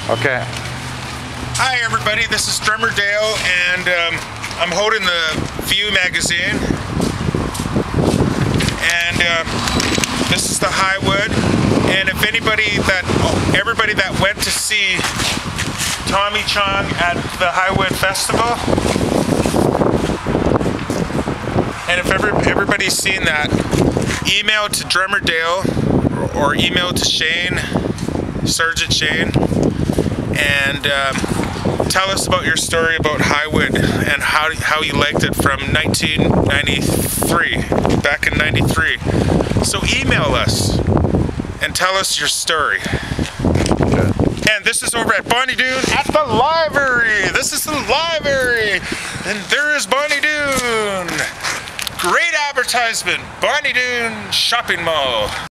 Okay. Hi everybody, this is Drummer Dale, and I'm holding the View magazine, and this is the Highwood. And if everybody that went to see Tommy Chong at the Highwood Festival, and if everybody's seen that, email to Drummer Dale or email to Shane, Sergeant Shane, and tell us about your story about Highwood and how you liked it from 1993, back in 93. So email us and tell us your story. Okay. And this is over at Bonnie Doon at the library. This is the library, and there is Bonnie Doon. Great advertisement, Bonnie Doon Shopping Mall.